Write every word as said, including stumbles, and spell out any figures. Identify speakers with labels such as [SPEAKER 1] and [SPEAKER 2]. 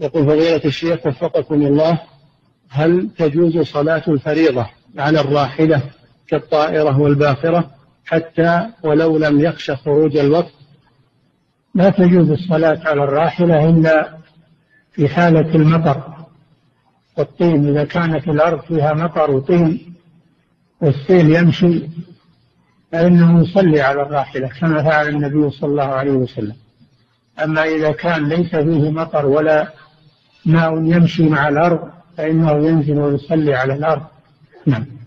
[SPEAKER 1] يقول فضيلة الشيخ وفقكم الله، هل تجوز صلاة الفريضة على الراحلة كالطائرة والباخرة حتى ولو لم يخش خروج الوقت؟
[SPEAKER 2] لا تجوز الصلاة على الراحلة إلا في حالة المطر والطين، إذا كانت الأرض فيها مطر وطين والسيل يمشي فإنه يصلي على الراحلة كما فعل النبي صلى الله عليه وسلم. أما إذا كان ليس فيه مطر ولا ماء يمشي مع الأرض فإنه ينزل ويصلي على الأرض. نعم.